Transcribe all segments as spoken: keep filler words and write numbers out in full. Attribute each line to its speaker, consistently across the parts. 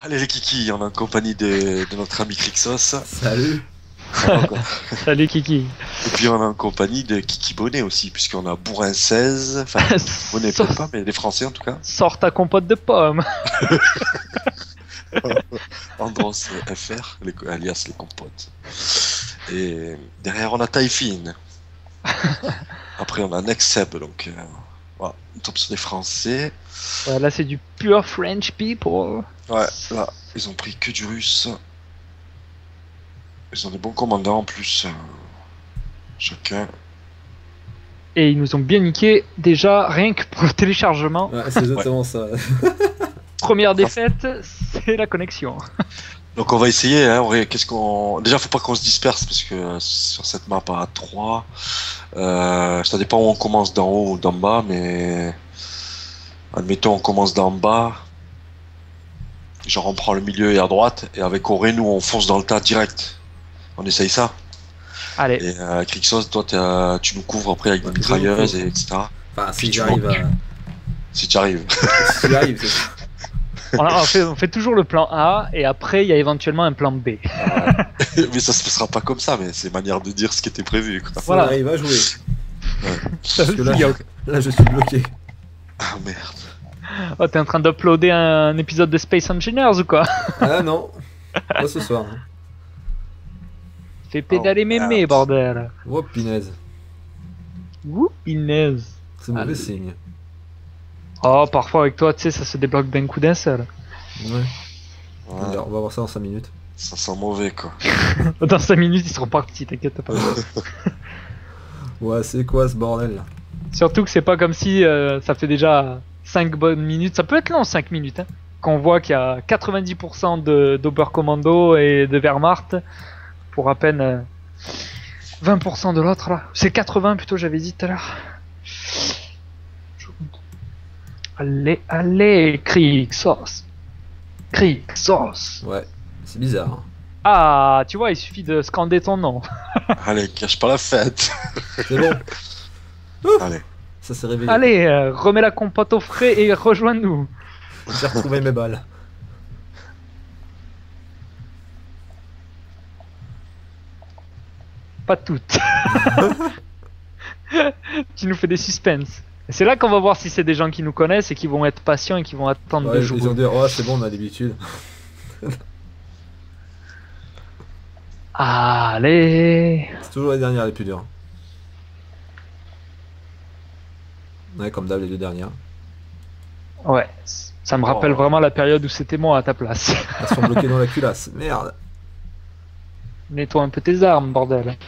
Speaker 1: Allez les kikis, on est en compagnie de, de notre ami Crixos.
Speaker 2: Salut.
Speaker 3: Salut Kiki.
Speaker 1: Et puis on est en compagnie de Kiki Bonnet aussi, puisqu'on a Bourrin seize, enfin Bonnet peut-être pas, mais les Français en tout cas.
Speaker 3: Sors ta compote de pommes.
Speaker 1: Andros F R, les, alias les compotes. Et derrière on a Taïfine. Après on a Next Seb, donc euh, voilà, on tombe sur les Français.
Speaker 3: Ouais, là c'est du pure French people.
Speaker 1: Ouais, là ils ont pris que du russe. Ils ont des bons commandants en plus, euh, chacun.
Speaker 3: Et ils nous ont bien niqué déjà rien que pour le téléchargement.
Speaker 2: Ouais, c'est exactement
Speaker 1: Ouais.
Speaker 2: ça.
Speaker 3: Première défaite, c'est la connexion.
Speaker 1: Donc on va essayer, hein, on ré- qu'est-ce qu'on... Déjà faut pas qu'on se disperse parce que euh, sur cette map à trois, euh, ça dépend où on commence, d'en haut ou d'en bas, mais admettons on commence d'en bas, genre on prend le milieu et à droite, et avec Auré nous on fonce dans le tas direct. On essaye ça.
Speaker 3: Allez,
Speaker 1: Et euh, Crixos, toi t'as- tu nous couvres après avec des
Speaker 2: Ouais,
Speaker 1: mitrailleuses
Speaker 2: toujours.
Speaker 1: et etc.
Speaker 2: Enfin,
Speaker 1: Puis
Speaker 2: si
Speaker 1: tu
Speaker 2: j'arrive à.
Speaker 1: Si tu arrives.
Speaker 2: Si j'arrive, c'est ça.
Speaker 3: on, a- on fait, on fait toujours le plan A et après il y a éventuellement un plan B.
Speaker 1: Mais ça se passera pas comme ça, mais c'est manière de dire ce qui était prévu, quoi.
Speaker 2: Si
Speaker 3: Voilà.
Speaker 2: on arrive à jouer.
Speaker 3: Ça
Speaker 2: Parce que
Speaker 3: aussi,
Speaker 2: là,
Speaker 3: y a-
Speaker 2: là, je suis bloqué.
Speaker 1: Ah merde.
Speaker 3: Oh, t'es en train d'uploader un épisode de Space Engineers ou quoi?
Speaker 2: Ah non. Pas ce soir. hein.
Speaker 3: Fais pédaler
Speaker 1: Oh,
Speaker 3: mémé,
Speaker 1: merde.
Speaker 3: bordel.
Speaker 2: Oh, pinaise.
Speaker 3: Ouh, Inès.
Speaker 2: C'est mauvais
Speaker 3: Allez.
Speaker 2: signe.
Speaker 3: Oh, parfois avec toi, tu sais, ça se débloque d'un coup d'un seul.
Speaker 2: Ouais.
Speaker 1: Ouais,
Speaker 2: Alors, on va voir ça dans cinq minutes.
Speaker 1: ça sent mauvais, quoi.
Speaker 3: Dans cinq minutes, ils seront partis, t'inquiète pas.
Speaker 2: Ouais, c'est quoi ce bordel là?
Speaker 3: Surtout que c'est pas comme si euh, ça fait déjà cinq bonnes minutes. Ça peut être long, cinq minutes. Hein, qu'on voit qu'il y a quatre-vingt-dix pour cent de d'Oberkommando et de Wehrmacht pour à peine euh, vingt pour cent de l'autre là. C'est quatre-vingts plutôt, j'avais dit tout à l'heure. Allez, allez, Crixos. Crixos.
Speaker 2: Ouais, c'est bizarre. hein.
Speaker 3: Ah, tu vois, il suffit de scander ton nom.
Speaker 1: Allez, cache pas la fête.
Speaker 2: C'est bon,
Speaker 1: Allez.
Speaker 2: ça s'est réveillé.
Speaker 3: Allez, euh, remets la compote au frais et rejoins-nous.
Speaker 2: J'ai retrouvé mes balles.
Speaker 3: Pas toutes. Tu nous fais des suspens. Et c'est là qu'on va voir si c'est des gens qui nous connaissent et qui vont être patients et qui vont attendre
Speaker 2: Ouais,
Speaker 3: de
Speaker 2: ils
Speaker 3: jouer.
Speaker 2: ont dit, oh, c'est bon, on a l'habitude.
Speaker 3: Allez.
Speaker 2: C'est toujours les dernières les plus dures. Ouais, comme d'hab, les deux dernières.
Speaker 3: Ouais, ça me rappelle
Speaker 1: Oh.
Speaker 3: vraiment la période où c'était moi à ta place.
Speaker 2: Elles sont bloquées dans la culasse. Merde.
Speaker 3: Nettoie un peu tes armes, bordel.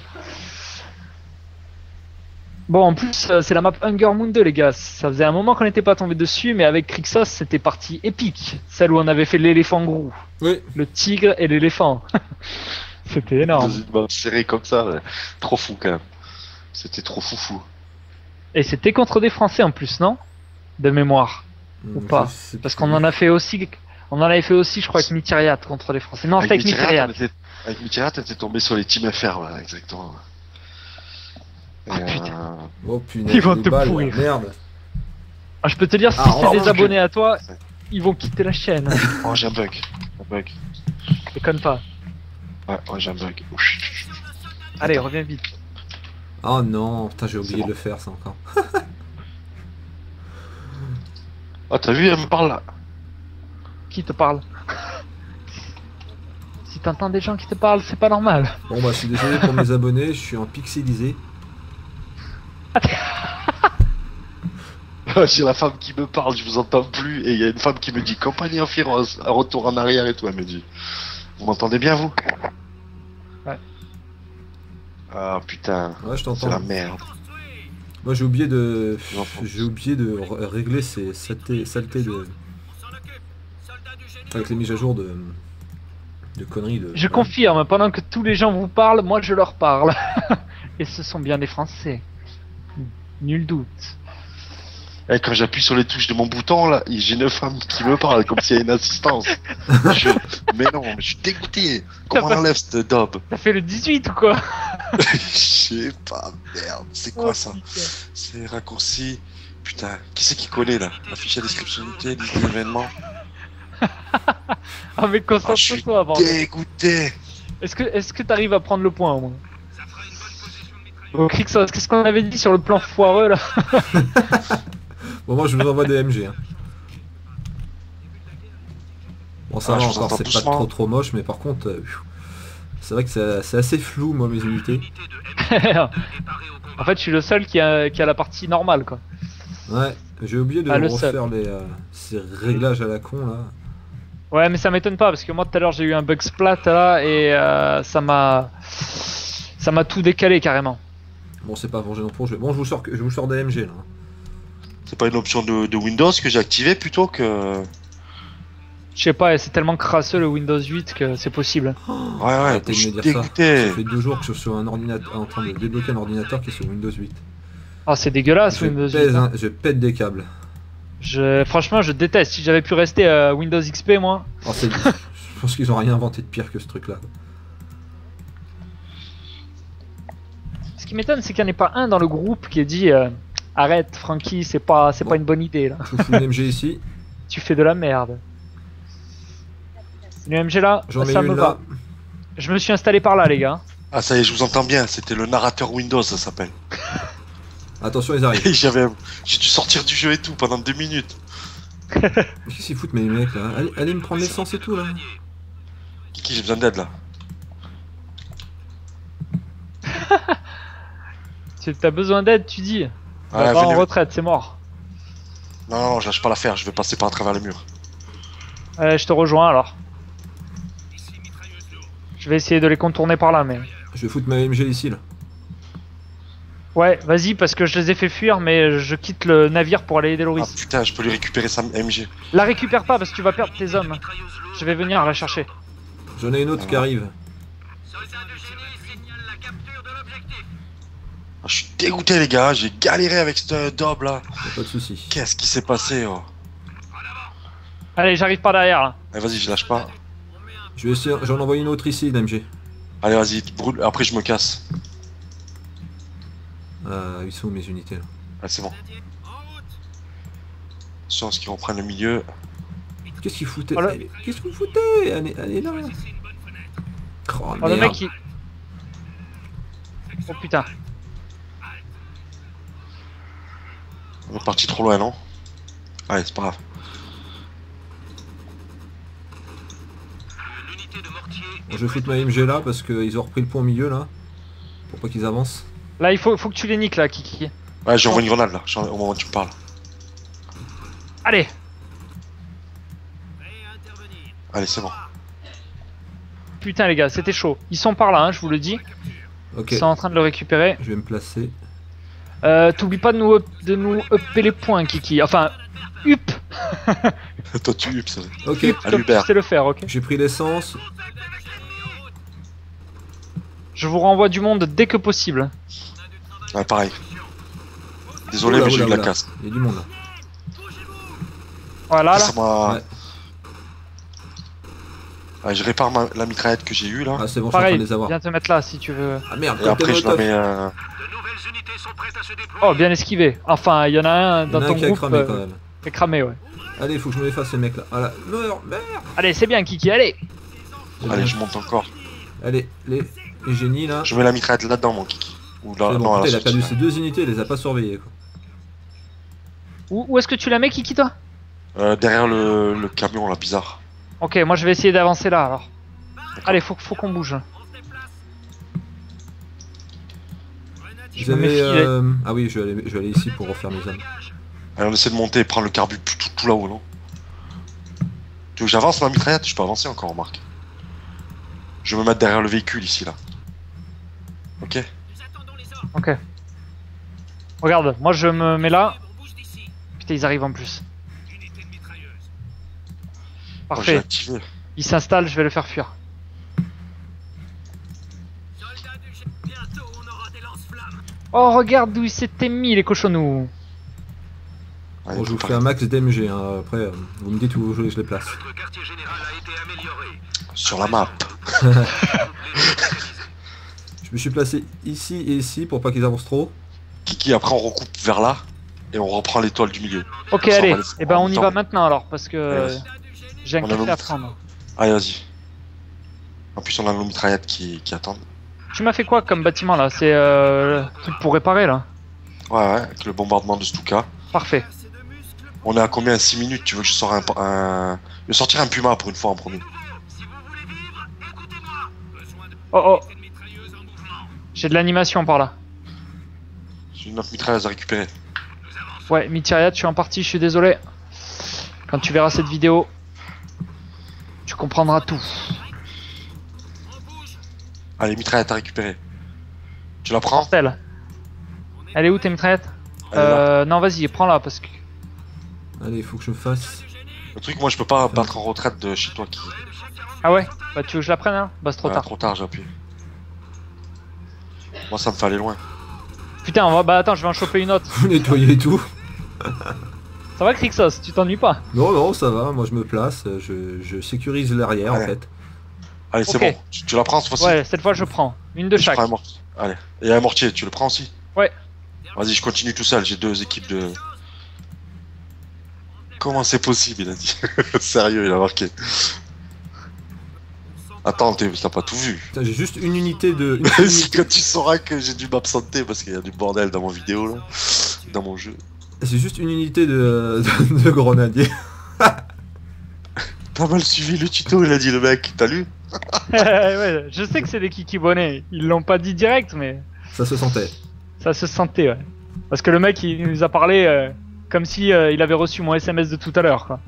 Speaker 3: Bon, en plus, euh, c'est la map Hunger Moon deux, les gars. Ça faisait un moment qu'on n'était pas tombé dessus, mais avec Crixos, c'était partie épique. Celle où on avait fait l'éléphant gros,
Speaker 2: Oui.
Speaker 3: le tigre et l'éléphant. C'était
Speaker 1: Dans
Speaker 3: énorme.
Speaker 1: une map serrée comme ça, ouais. Trop fou quand même. C'était trop foufou.
Speaker 3: Et c'était contre des Français en plus, non? De mémoire. Ou pas. Parce qu'on en a fait aussi, on en avait fait aussi, je crois, avec Mitiriat contre les Français. Non, c'était avec Mitiriat.
Speaker 1: on était... Avec Mitterrand, t'étais tombé sur les teams F R, voilà, exactement. Et,
Speaker 3: Ah, putain.
Speaker 1: euh,
Speaker 2: Oh punaise,
Speaker 3: Ils vont
Speaker 2: les
Speaker 3: te
Speaker 2: balles,
Speaker 3: pourrir.
Speaker 2: Merde.
Speaker 3: Ah, je peux te dire, si
Speaker 2: Ah,
Speaker 3: c'est
Speaker 2: oh,
Speaker 3: des
Speaker 1: ok.
Speaker 3: abonnés à toi, ils vont quitter la chaîne.
Speaker 1: Oh, j'ai un bug. Un bug.
Speaker 3: Déconne pas.
Speaker 1: Ouais, ouais, j'ai un bug. Oh, chut, chut, chut.
Speaker 3: Allez, reviens vite.
Speaker 2: Oh non, putain, j'ai oublié
Speaker 1: C'est
Speaker 2: de le faire ça encore.
Speaker 1: Ah, t'as vu, elle me parle là.
Speaker 3: Qui te parle? Si t'entends des gens qui te parlent, c'est pas normal.
Speaker 2: Bon bah je suis désolé pour mes abonnés, je suis en pixelisé.
Speaker 1: J'ai la femme qui me parle, je vous entends plus. Et il y a une femme qui me dit compagnie en féroce, un retour en arrière et tout. Elle me dit vous m'entendez bien, vous?
Speaker 3: Ouais.
Speaker 1: Ah putain,
Speaker 2: Ouais, je
Speaker 1: c'est la
Speaker 2: t'entends.
Speaker 1: merde.
Speaker 2: Moi j'ai oublié de.
Speaker 1: J'entends.
Speaker 2: J'ai oublié de r- régler ces saletés, saletés de. Avec les mises à jour de. de conneries de.
Speaker 3: Je confirme, pendant que tous les gens vous parlent, moi je leur parle. Et ce sont bien des Français. Nul doute.
Speaker 1: Et quand j'appuie sur les touches de mon bouton, là, j'ai une femme qui me parle comme s'il y a une assistance. Je... Mais non, mais je suis dégoûté. Comment on enlève cette daube?
Speaker 3: T'as fait le dix-huit ou quoi?
Speaker 1: Je sais pas, merde. C'est quoi ça? C'est raccourci. Putain, qui c'est qui connaît là? Affiche la description unité, liste d'événements.
Speaker 3: Ah mais
Speaker 1: Ah, je suis
Speaker 3: concentre-toi avant.
Speaker 1: dégoûté.
Speaker 3: Est-ce que est-ce que t'arrives à prendre le point au moins? Au Crixos, qu'est-ce qu'on avait dit sur le plan foireux là?
Speaker 2: Bon, moi je vous envoie des M G. Hein. Bon, ça
Speaker 1: Ah,
Speaker 2: va
Speaker 1: je vous
Speaker 2: encore,
Speaker 1: entends
Speaker 2: c'est pas
Speaker 1: doucement.
Speaker 2: trop trop moche, mais par contre, euh, pfiou, c'est vrai que c'est c'est assez flou, moi, mes unités.
Speaker 3: En fait, je suis le seul qui a, qui a la partie normale quoi.
Speaker 2: Ouais, j'ai oublié de
Speaker 3: Ah, le
Speaker 2: refaire les, euh, ces réglages à la con là.
Speaker 3: Ouais, mais ça m'étonne pas parce que moi tout à l'heure j'ai eu un bug splat là et euh, ça m'a ça m'a tout décalé carrément.
Speaker 2: Bon, c'est pas vengé non plus. Je... Bon, je vous sors, que- je vous sors des M G là.
Speaker 1: C'est pas une option de, de Windows que j'ai activée plutôt que.
Speaker 3: Je sais pas, c'est tellement crasseux le Windows huit que c'est possible.
Speaker 1: Ouais, ouais,
Speaker 2: Arrêtez
Speaker 1: je
Speaker 2: de me
Speaker 1: suis
Speaker 2: dire ça.
Speaker 1: dégoûté.
Speaker 2: Ça fait deux jours que je suis sur un ordinateur, en train de débloquer un ordinateur qui est sur Windows huit.
Speaker 3: Ah, c'est dégueulasse
Speaker 2: Je
Speaker 3: Windows
Speaker 2: pèse,
Speaker 3: huit. hein.
Speaker 2: hein, je pète des câbles.
Speaker 3: Je... Franchement, je déteste. Si j'avais pu rester à Windows X P, moi.
Speaker 2: Oh, c'est- je pense qu'ils ont rien inventé de pire que ce truc là.
Speaker 3: Ce qui m'étonne, c'est qu'il n'y en ait pas un dans le groupe qui ait dit euh, arrête, Francky, c'est pas, c'est
Speaker 2: Bon.
Speaker 3: pas une bonne idée là.
Speaker 2: Je vous fous une M G ici.
Speaker 3: Tu fais de la merde. Le M G là,
Speaker 2: J'en mets
Speaker 3: ça
Speaker 2: une
Speaker 3: me
Speaker 2: là.
Speaker 3: va. Je me suis installé par là, les gars.
Speaker 1: Ah, ça y est, je vous entends bien. C'était le narrateur Windows, ça s'appelle.
Speaker 2: Attention, ils arrivent.
Speaker 1: Et j'avais, j'ai dû sortir du jeu et tout pendant deux minutes.
Speaker 2: Qu'est-ce qu'ils foutent, mes mecs là? Allez, allez me prendre l'essence et tout là.
Speaker 1: Kiki, j'ai besoin d'aide là.
Speaker 3: Tu as besoin d'aide, tu dis. On
Speaker 1: Ouais,
Speaker 3: va pas en
Speaker 1: venez.
Speaker 3: retraite, c'est mort.
Speaker 1: Non, non, non, je lâche pas l'affaire. Je vais passer par à travers le mur.
Speaker 3: Allez, je te rejoins alors. Je vais essayer de les contourner par là, mais.
Speaker 2: Je vais foutre ma M G ici là.
Speaker 3: Ouais, vas-y, parce que je les ai fait fuir, mais je quitte le navire pour aller aider
Speaker 1: Ah
Speaker 3: Loris.
Speaker 1: putain, je peux lui récupérer sa M G.
Speaker 3: La récupère pas parce que tu vas perdre tes hommes. Je vais venir la chercher.
Speaker 2: J'en ai une autre qui arrive.
Speaker 1: Ah, je suis dégoûté, les gars. J'ai galéré avec ce dob là.
Speaker 2: Y'a pas de soucis.
Speaker 1: Qu'est-ce qui s'est passé oh
Speaker 3: Allez, j'arrive par derrière là.
Speaker 1: Allez, vas-y, je lâche pas.
Speaker 2: Je vais essayer, j'en envoie une autre ici, d'M G.
Speaker 1: Allez, vas-y, brûle. Après, je me casse.
Speaker 2: Euh, ils sont où mes unités là?
Speaker 1: Ah, c'est bon. Attention à ce qu'ils reprennent le milieu.
Speaker 2: Qu'est-ce qu'ils foutaient?
Speaker 3: Voilà.
Speaker 2: Allez, Qu'est-ce que vous foutez? Allez, allez là. Oh,
Speaker 3: Oh, le
Speaker 2: merde.
Speaker 3: mec il. Oh putain.
Speaker 1: On est parti trop loin, non? Allez, c'est pas grave.
Speaker 2: Bon, je vais foutre ma M G là parce qu'ils ont repris le pont au milieu là. Pour pas qu'ils avancent.
Speaker 3: Là, il faut, faut que tu les niques là, Kiki.
Speaker 1: Ouais, j'envoie une grenade là, j'en- au moment où tu me parles.
Speaker 3: Allez.
Speaker 1: Allez, c'est bon.
Speaker 3: Putain, les gars, c'était chaud. Ils sont par là, hein, je vous le dis.
Speaker 2: Ok,
Speaker 3: Ils sont en train de le récupérer.
Speaker 2: je vais me placer.
Speaker 3: Euh, T'oublies pas de nous, up- de nous upper les points, Kiki. Enfin, up.
Speaker 1: Toi, tu hupes, ça.
Speaker 2: Ok,
Speaker 3: Up,
Speaker 1: Allez,
Speaker 3: comme tu
Speaker 1: Hubert.
Speaker 3: sais le faire, ok.
Speaker 2: j'ai pris l'essence.
Speaker 3: Je vous renvoie du monde dès que possible.
Speaker 1: Ouais, pareil. Désolé,
Speaker 2: Oula,
Speaker 1: mais j'ai
Speaker 2: oula,
Speaker 1: eu de la
Speaker 2: oula.
Speaker 1: casse.
Speaker 2: Il y a du monde là.
Speaker 3: Voilà, là.
Speaker 1: Ça m'a-
Speaker 2: Ouais.
Speaker 1: Ouais, je répare ma- la mitraillette que j'ai eue là.
Speaker 2: Ah, c'est bon, je suis en train
Speaker 3: Pareil,
Speaker 2: de les avoir.
Speaker 3: viens te mettre là si tu veux.
Speaker 2: Ah merde,
Speaker 1: Et après, je la
Speaker 2: Molotov.
Speaker 1: mets. Euh...
Speaker 3: Oh, bien esquivé. Enfin, il y en a un
Speaker 2: Il y
Speaker 3: dans
Speaker 2: en a un
Speaker 3: ton
Speaker 2: qui a
Speaker 3: groupe
Speaker 2: cramé
Speaker 3: euh,
Speaker 2: quand même.
Speaker 3: qui est cramé, ouais.
Speaker 2: Allez, faut que je me efface ce mec là. Ah là, meurs, meurs.
Speaker 3: Allez, c'est bien, Kiki, allez.
Speaker 2: C'est
Speaker 1: Allez,
Speaker 2: bien.
Speaker 1: je monte encore.
Speaker 2: Allez, les, les génies là.
Speaker 1: Je mets la mitraillette là-dedans, mon kiki. Ou là,
Speaker 2: C'est bon,
Speaker 1: non, à la
Speaker 2: putain, il a
Speaker 1: sortie,
Speaker 2: perdu
Speaker 1: là.
Speaker 2: ses deux unités, il les a pas surveillées quoi.
Speaker 3: Où, où est-ce que tu la mets, Kiki, toi?
Speaker 1: Euh, derrière le, le camion là, bizarre.
Speaker 3: Ok, moi je vais essayer d'avancer là alors. Allez, faut, faut qu'on bouge. Je
Speaker 2: Vous
Speaker 3: me
Speaker 2: avez.
Speaker 3: méfie,
Speaker 2: euh, Ah oui, je vais, aller, je vais aller ici pour refaire mes âmes.
Speaker 1: Allez, on essaie de monter et prendre le carbu tout, tout là-haut, non? Tu veux que j'avance ma mitraillette? Je peux avancer encore, Marc. Je vais me mettre derrière le véhicule ici là. Ok?
Speaker 3: Ok. Regarde, moi je me mets là. Putain, ils arrivent en plus.
Speaker 1: Oh, j'ai
Speaker 3: Parfait.
Speaker 1: activé.
Speaker 3: Il s'installe, je vais le faire fuir. Oh, regarde d'où il s'était mis, les cochonnous.
Speaker 1: Allez,
Speaker 2: Bon, je vous
Speaker 1: préparez.
Speaker 2: fais un max d'M G, hein. Après euh, vous me dites où vous voulez que je les place.
Speaker 1: Sur la map.
Speaker 2: Je me suis placé ici et ici pour pas qu'ils avancent trop.
Speaker 1: Kiki, après on recoupe vers là. Et on reprend l'étoile du milieu.
Speaker 3: Ok,
Speaker 1: Ça, on
Speaker 3: allez.
Speaker 1: va les-
Speaker 3: Et ben
Speaker 1: en
Speaker 3: on y
Speaker 1: même
Speaker 3: va
Speaker 1: temps.
Speaker 3: maintenant alors, parce que
Speaker 1: Ouais,
Speaker 3: euh,
Speaker 1: vas-y.
Speaker 3: J'ai un
Speaker 1: On a
Speaker 3: café
Speaker 1: nos
Speaker 3: à
Speaker 1: mitraillettes.
Speaker 3: prendre.
Speaker 1: Allez, vas-y. En plus, on a nos mitraillettes qui, qui attendent.
Speaker 3: Tu m'as fait quoi comme bâtiment là? C'est euh, le truc pour réparer là.
Speaker 1: Ouais, ouais, avec le bombardement de Stuka.
Speaker 3: Parfait.
Speaker 1: On est à combien? six minutes? Tu veux que je sorte un, un... Je vais sortir un Puma pour une fois en premier.
Speaker 3: Oh oh. J'ai de l'animation par là.
Speaker 1: J'ai une autre mitrailleuse à récupérer.
Speaker 3: Ouais, Mitraillette, je suis en partie, je suis désolé. Quand tu verras cette vidéo, tu comprendras tout.
Speaker 1: Allez, mitraillette à récupérer. Tu la prends?
Speaker 3: Mortel. Elle est où tes mitraillettes?
Speaker 1: Elle est là.
Speaker 3: Euh, non, vas-y, prends-la parce que.
Speaker 2: Allez, il faut que je me fasse.
Speaker 1: Le truc, moi, je peux pas battre en retraite de chez toi qui...
Speaker 3: Ah ouais? Bah, tu veux que je la prenne hein? Bah, c'est trop
Speaker 1: Ouais,
Speaker 3: tard.
Speaker 1: trop tard, j'ai appuyé. Moi, ça me fait aller loin.
Speaker 3: Putain, on va... bah attends, je vais en choper une autre.
Speaker 2: Vous nettoyez tout.
Speaker 3: Ça va, Crixos? Tu t'ennuies pas?
Speaker 2: Non, non, ça va. Moi, je me place. Je, je sécurise l'arrière, en
Speaker 1: Allez.
Speaker 2: fait.
Speaker 1: Allez, c'est
Speaker 3: Ok.
Speaker 1: bon. Tu, tu la prends cette fois-ci?
Speaker 3: Ouais, cette fois je prends. Une de
Speaker 1: Je
Speaker 3: chaque.
Speaker 1: prends un mortier. Allez. Et un mortier, tu le prends aussi?
Speaker 3: Ouais.
Speaker 1: Vas-y, je continue tout seul. J'ai deux équipes de... Comment c'est possible, il a dit. Sérieux, il a marqué. Attends, t'es- t'as pas tout vu.
Speaker 2: Putain, j'ai juste une unité de. Une seule
Speaker 1: C'est
Speaker 2: unité-
Speaker 1: quand tu sauras que j'ai dû m'absenter parce qu'il y a du bordel dans mon vidéo là. Dans mon jeu.
Speaker 2: C'est juste une unité de, de, de grenadier.
Speaker 1: Pas mal suivi le tuto, il a dit le mec. T'as lu?
Speaker 3: Ouais, je sais que c'est des kiki bonnets. Ils l'ont pas dit direct, mais
Speaker 2: Ça se sentait.
Speaker 3: ça se sentait, ouais. Parce que le mec, il nous a parlé euh, comme si euh, il avait reçu mon S M S de tout à l'heure, quoi.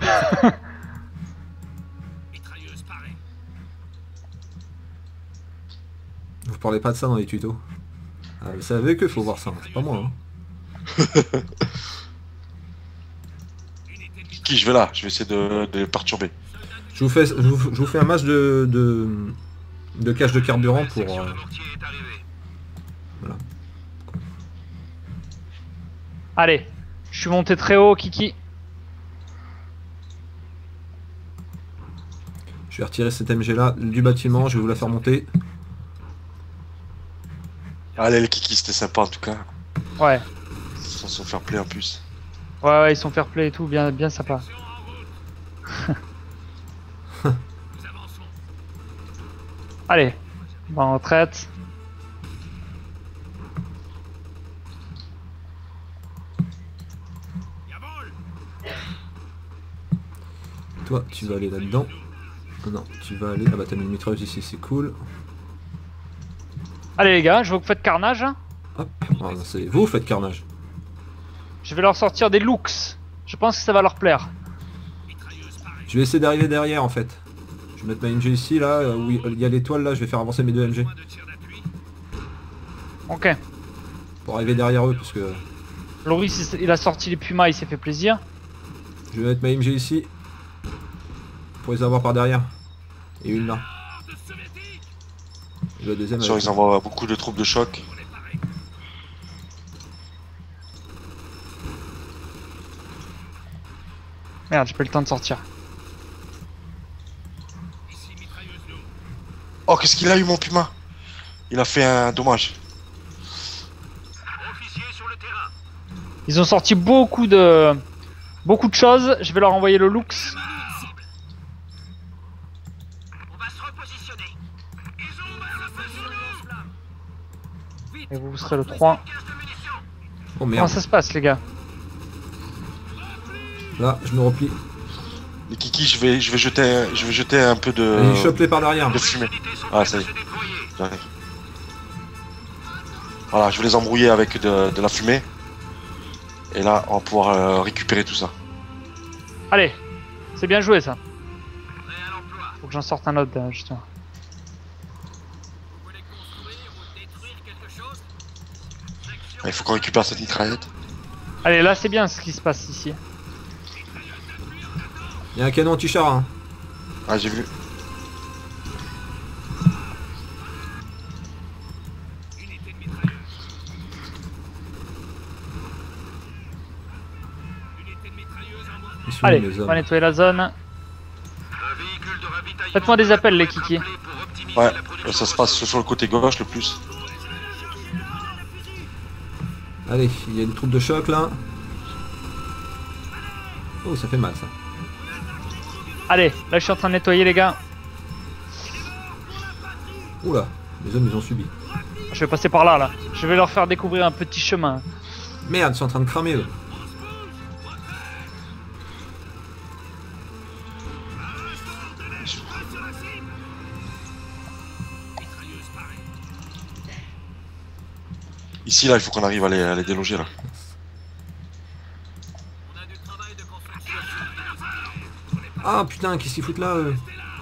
Speaker 2: Vous parlez pas de ça dans les tutos. Ah, mais c'est avec eux qu'il faut voir ça, c'est pas moi. Hein.
Speaker 1: Qui je vais là, je vais essayer de, de les perturber.
Speaker 2: Je vous fais, je vous, je vous fais un match de, de, de cache de carburant pour. euh, Voilà.
Speaker 3: Allez, je suis monté très haut, Kiki.
Speaker 2: Je vais retirer cette M G là du bâtiment, je vais vous la faire monter.
Speaker 1: Allez, les kikis, c'était sympa en tout cas.
Speaker 3: Ouais,
Speaker 1: Sans se faire play en plus.
Speaker 3: ouais, ouais, ils sont fair play et tout, bien, bien sympa. Allez, on va en retraite.
Speaker 2: Toi, tu vas aller là-dedans. Non, tu vas aller. Ah bah t'as mis une mitrailleuse ici, c'est cool.
Speaker 3: Allez les gars, je veux que vous faites carnage.
Speaker 2: Hop, ah, non, c'est vous faites carnage.
Speaker 3: Je vais leur sortir des looks. Je pense que ça va leur plaire.
Speaker 2: Je vais essayer d'arriver derrière en fait. Je vais mettre ma M G ici là, euh, où il y a l'étoile là, je vais faire avancer mes deux M G.
Speaker 3: Ok.
Speaker 2: Pour arriver derrière eux parce que.
Speaker 3: Loris, il a sorti les Pumas, il s'est fait plaisir.
Speaker 2: Je vais mettre ma M G ici. Pour les avoir par derrière. Et une là. Et la deuxième
Speaker 1: Sûr,
Speaker 2: avec-
Speaker 1: ils envoient beaucoup de troupes de choc.
Speaker 3: Merde, j'ai pas eu le temps de sortir.
Speaker 1: Oh, qu'est-ce qu'il a eu mon Puma? Il a fait un dommage.
Speaker 3: Ils ont sorti beaucoup de beaucoup de choses. Je vais leur envoyer le looks. Et vous, vous serez le trois.
Speaker 2: Oh
Speaker 3: Comment
Speaker 2: merde.
Speaker 3: ça se passe, les gars?
Speaker 2: Là, je me replie.
Speaker 1: Les kikis, je vais, je vais jeter, un- je vais jeter un peu de,
Speaker 2: Allez, chope-les par derrière.
Speaker 1: de fumée. Ah, ça y est. J'arrive. Voilà, je vais les embrouiller avec de, de la fumée. Et là, on va pouvoir euh, récupérer tout ça.
Speaker 3: Allez, c'est bien joué ça. Faut que j'en sorte un autre, euh, justement.
Speaker 1: Il faut qu'on récupère cette mitraillette.
Speaker 3: Allez, là c'est bien ce qui se passe ici.
Speaker 2: Il y a un canon anti-char. Hein.
Speaker 1: Ah, j'ai vu.
Speaker 2: Ils sont où,
Speaker 3: Allez,
Speaker 2: les
Speaker 3: on
Speaker 2: hommes
Speaker 3: va nettoyer la zone. Faites-moi des appels, les kikis.
Speaker 1: Ouais, ça se passe sur le côté gauche le plus.
Speaker 2: Allez, il y a une troupe de choc là. Oh, ça fait mal ça.
Speaker 3: Allez, là je suis en train de nettoyer les gars.
Speaker 2: Oula, les hommes ils ont subi.
Speaker 3: Je vais passer par là là. Je vais leur faire découvrir un petit chemin.
Speaker 2: Merde, ils sont en train de cramer eux.
Speaker 1: Ici, là, il faut qu'on arrive à les, à les déloger, là.
Speaker 2: Ah putain, qu'est-ce qu'ils foutent là eux?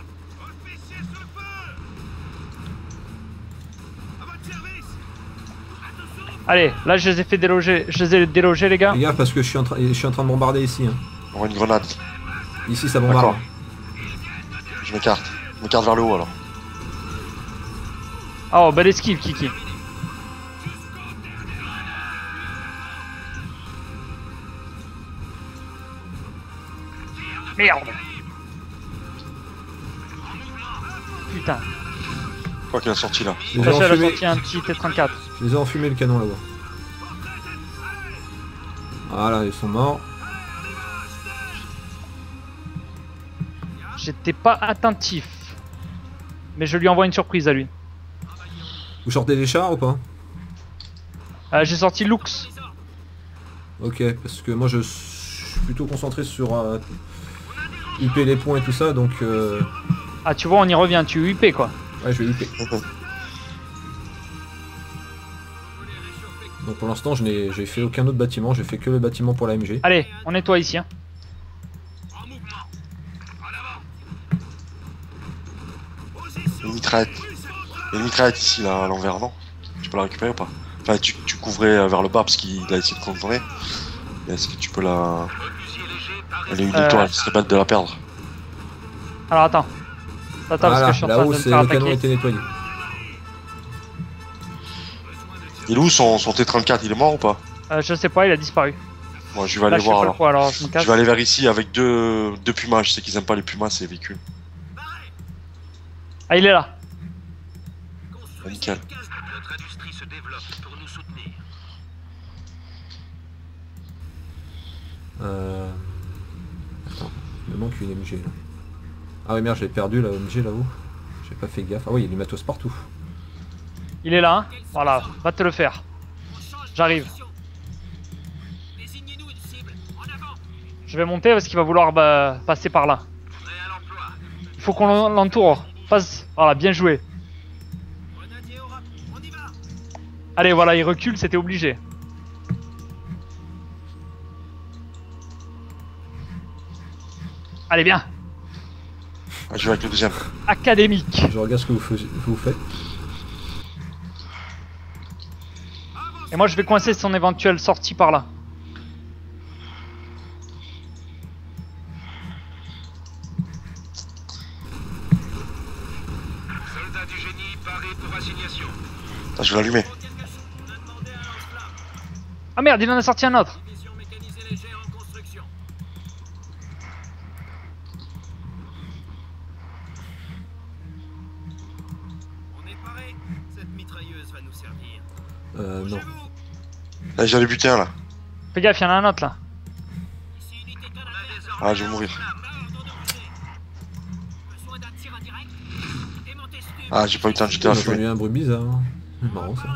Speaker 3: Allez, là je les ai fait déloger. Je les ai délogés les gars.
Speaker 2: Les gars, parce que je suis en, train- je suis en train de bombarder ici. Hein.
Speaker 1: On aura une grenade.
Speaker 2: Ici ça bombarde.
Speaker 1: D'accord. Je m'écarte. Je m'écarte vers le haut, alors.
Speaker 3: Oh, belle esquive Kiki. Merde. Putain.
Speaker 1: Quoi qu'il a sorti, là.
Speaker 2: Je les ai
Speaker 3: Ça, elle a
Speaker 2: enfumés,
Speaker 3: sorti un petit T trente-quatre.
Speaker 2: je les ai enfumés le canon là-bas. Voilà, ils sont morts.
Speaker 3: J'étais pas attentif. Mais je lui envoie une surprise à lui.
Speaker 2: Vous sortez des chars ou pas?
Speaker 3: Euh, J'ai sorti Lux.
Speaker 2: Ok, parce que moi je suis plutôt concentré sur euh, U P les points et tout ça, donc euh,
Speaker 3: Ah tu vois on y revient, tu U P quoi.
Speaker 2: ouais, je vais U P. Donc pour l'instant je n'ai j'ai fait aucun autre bâtiment, j'ai fait que le bâtiment pour la M G.
Speaker 3: Allez, on nettoie ici hein.
Speaker 1: Une mitraillette. Il y a une mitraillette ici, là, à l'envers, non? Tu peux la récupérer ou pas? Enfin, tu, tu couvrais euh, vers le bas parce qu'il a essayé de contourner. Est-ce que tu peux la... Elle est une
Speaker 3: Euh.
Speaker 1: étoile, ce serait bête de la perdre.
Speaker 3: Alors attends. Attends parce
Speaker 2: Voilà,
Speaker 3: que je suis en train
Speaker 2: là-haut
Speaker 3: de me
Speaker 2: c'est
Speaker 3: faire
Speaker 2: le canon a
Speaker 3: attaquer.
Speaker 2: été nettoyé.
Speaker 1: Il est où son, son T trente-quatre? Il est mort ou pas?
Speaker 3: Euh, je sais pas, il a disparu.
Speaker 1: Moi, je vais
Speaker 3: Là
Speaker 1: aller
Speaker 3: je sais
Speaker 1: voir
Speaker 3: pas le
Speaker 1: alors.
Speaker 3: quoi alors je me casse.
Speaker 1: Je vais aller vers ici avec deux, deux pumas. Je sais qu'ils aiment pas les pumas, ces véhicules.
Speaker 3: Ah il est là.
Speaker 1: Ah, nickel.
Speaker 4: Notre industrie se développe pour nous soutenir.
Speaker 2: Euh... Attends, il me manque une M G là. Ah ouais merde, j'ai perdu la M G là-haut. J'ai pas fait gaffe. Ah oui, il y a du matos partout.
Speaker 3: Il est là hein. Voilà, va te le faire. J'arrive.
Speaker 4: Désignez-nous une cible. En avant.
Speaker 3: Je vais monter parce qu'il va vouloir bah, passer par là.
Speaker 4: Prêt à l'emploi.
Speaker 3: Il faut qu'on l'en- l'entoure. Passe. Voilà, bien joué.
Speaker 4: Grenadier au rap. On y va.
Speaker 3: Allez voilà, il recule, c'était obligé. Allez bien.
Speaker 1: Ah, je vais avec le deuxième.
Speaker 3: Académique.
Speaker 2: Je regarde ce que vous, faisiez- vous faites.
Speaker 3: Et moi je vais coincer son éventuelle sortie par là.
Speaker 4: Soldats du génie parés pour assignation.
Speaker 1: Ah, je vais l'allumer.
Speaker 3: Ah merde, il en a sorti un autre.
Speaker 4: Division mécanisée légère en construction. On est paré. Cette mitrailleuse va nous servir.
Speaker 2: Euh non.
Speaker 1: Là, j'en ai buté un, là.
Speaker 3: Fais gaffe, il y en a un autre là.
Speaker 4: Ici unité canadienne.
Speaker 1: Ah, je vais mourir.
Speaker 4: Besoin d'un tir indirect. Démontez ce tube.
Speaker 1: Ah, j'ai pas eu le temps de jeter
Speaker 2: J'ai
Speaker 1: la
Speaker 2: entendu
Speaker 1: fumée.
Speaker 2: un bruit bizarre. hein. C'est marrant ça.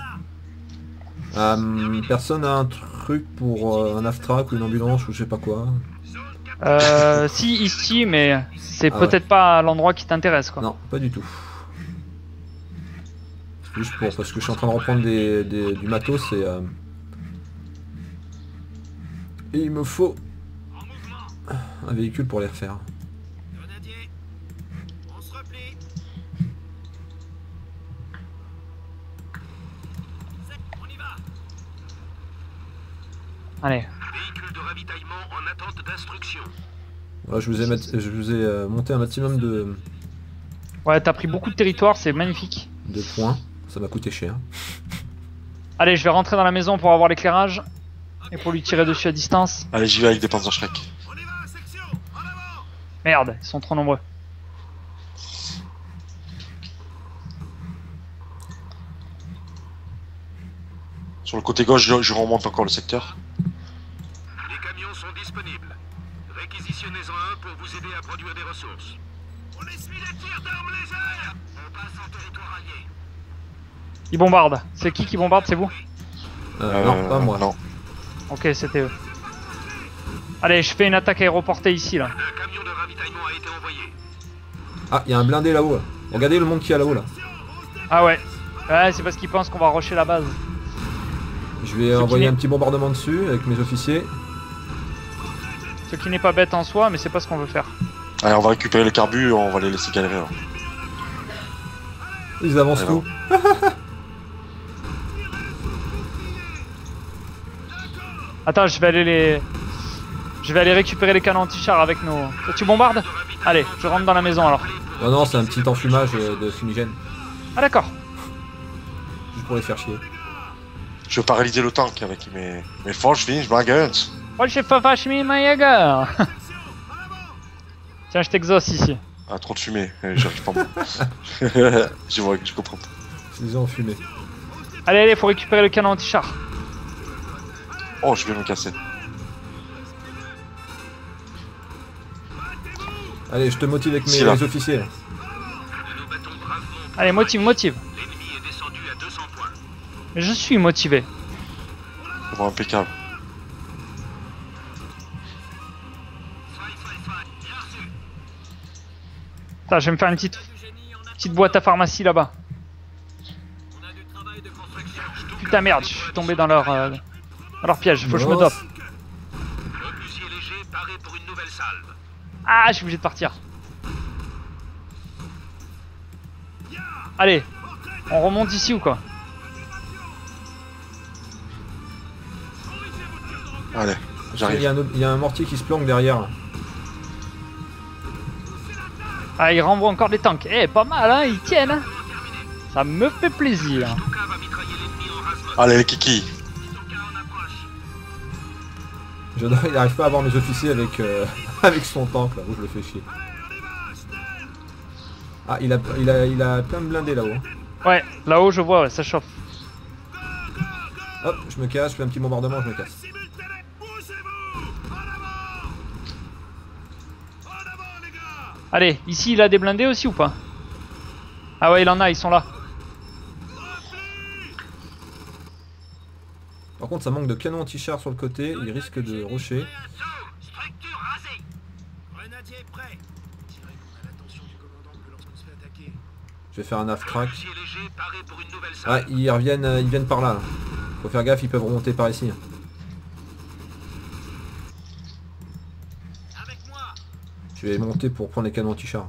Speaker 2: Euh, personne a un truc pour euh, un Aftrac ou une ambulance ou je sais pas quoi.
Speaker 3: Euh, si, ici, mais c'est
Speaker 2: Ah ouais.
Speaker 3: peut-être pas l'endroit qui t'intéresse quoi.
Speaker 2: Non, pas du tout. Juste pour parce que je suis en train de reprendre des, des- du matos et, euh, et il me faut un véhicule pour les refaire.
Speaker 4: Grenadier. On se replie. On y va.
Speaker 3: Allez.
Speaker 4: Véhicule de ravitaillement en attente d'instruction.
Speaker 2: Voilà, je vous ai, mat- je vous ai euh, monté un maximum de,
Speaker 3: Ouais, t'as pris beaucoup de territoire, c'est magnifique.
Speaker 2: de points. Ça m'a coûté cher.
Speaker 3: Allez, je vais rentrer dans la maison pour avoir l'éclairage. Et pour lui tirer dessus à distance.
Speaker 1: Allez, j'y vais avec des Panzerschreck.
Speaker 4: On y va, section. En avant.
Speaker 3: Merde, ils sont trop nombreux.
Speaker 1: Sur le côté gauche, je, je remonte encore le secteur.
Speaker 4: Les camions sont disponibles. Réquisitionnez-en un pour vous aider à produire des ressources. On essuie les tirs d'armes légères. On passe en territoire allié.
Speaker 3: Ils bombardent. C'est qui qui bombarde? C'est vous?
Speaker 2: Euh, non, pas moi.
Speaker 1: Non.
Speaker 3: Ok, c'était eux. Allez, je fais une attaque aéroportée ici, là.
Speaker 4: Un camion de ravitaillement a été envoyé.
Speaker 2: Ah, il y a un blindé là-haut. Là. Regardez le monde qu'il y a là-haut là.
Speaker 3: Ah ouais. Ouais, c'est parce qu'ils pensent qu'on va rusher la base.
Speaker 2: Je vais
Speaker 3: Ce qui
Speaker 2: envoyer
Speaker 3: n'est-
Speaker 2: un petit bombardement dessus avec mes officiers.
Speaker 3: Ce qui n'est pas bête en soi, mais c'est pas ce qu'on veut faire.
Speaker 1: Allez, on va récupérer les carbus, on va les laisser galérer. Là.
Speaker 2: Ils avancent
Speaker 1: Ouais,
Speaker 2: tout.
Speaker 3: Attends, je vais aller les... Je vais aller récupérer les canons anti-chars avec nos... Toi, tu bombardes? Allez, je rentre dans la maison alors.
Speaker 2: Non, non, c'est un petit enfumage euh, de fumigène.
Speaker 3: Ah d'accord.
Speaker 2: Juste pour les faire chier.
Speaker 1: Je veux paralyser le tank avec mes, mes forges, finish my guns.
Speaker 3: Oh, je fais vache mi Mayaga. Tiens, je t'exauce ici.
Speaker 1: Ah, trop de fumée, euh, j'arrive pas moi. je vois, je comprends pas.
Speaker 2: C'est déjà enfumé.
Speaker 3: Allez, allez, faut récupérer le canon anti-char.
Speaker 1: Oh, je vais me casser.
Speaker 2: Allez, je te motive avec mes
Speaker 1: Si, là.
Speaker 2: les officiers. Là.
Speaker 4: Nous nous battons bravement.
Speaker 3: Allez, motive, motive.
Speaker 4: L'ennemi est descendu à deux cents points.
Speaker 3: Mais je suis motivé.
Speaker 1: C'est vraiment impeccable.
Speaker 3: Attends, je vais me faire une petite, petite boîte à pharmacie là-bas.
Speaker 4: On a du travail de construction.
Speaker 3: Putain merde, je suis tombé dans leur, euh, dans leur piège. Faut que je me
Speaker 2: Mince.
Speaker 3: dope.
Speaker 4: L'obusier léger paré pour une nouvelle salve.
Speaker 3: Ah, je suis obligé de partir. Allez, on remonte ici ou quoi?
Speaker 1: Allez,
Speaker 2: Il y,
Speaker 1: j'arrive.
Speaker 2: a un autre- il y a un mortier qui se planque derrière. Là.
Speaker 3: Ah, ils renvoient encore des tanks. Eh, pas mal, hein, ils tiennent. Hein. Ça me fait plaisir.
Speaker 4: Stuka va mitrailler l'ennemi en rase.
Speaker 1: Allez, les kikis.
Speaker 4: Stuka en approche.
Speaker 2: J'adore, il n'arrive pas à avoir mes officiers avec, euh, avec son tank là, où je le fais chier. Ah, il a, il a, il a plein de blindés là-haut. hein.
Speaker 3: Ouais, là-haut, je vois, ouais, ça chauffe.
Speaker 2: Hop, je me casse, je fais un petit bombardement, je me casse.
Speaker 3: Allez, ici, il a des blindés aussi ou pas? Ah ouais, il en a, ils sont là.
Speaker 2: Par contre, ça manque de canons anti-char sur le côté, il risque de rusher.
Speaker 4: Structure rasée. Grenadier prêt. Tirez qu'on a l'attention du commandant que lorsqu'on se fait attaquer.
Speaker 2: Je vais faire un half-track.
Speaker 4: L'obusier léger paré pour une nouvelle
Speaker 2: Ah,
Speaker 4: salve.
Speaker 2: ils reviennent, euh, ils viennent par là. là. Faut faire gaffe, ils peuvent remonter par ici.
Speaker 4: Avec moi.
Speaker 2: Je vais monter pour prendre les canons anti-char.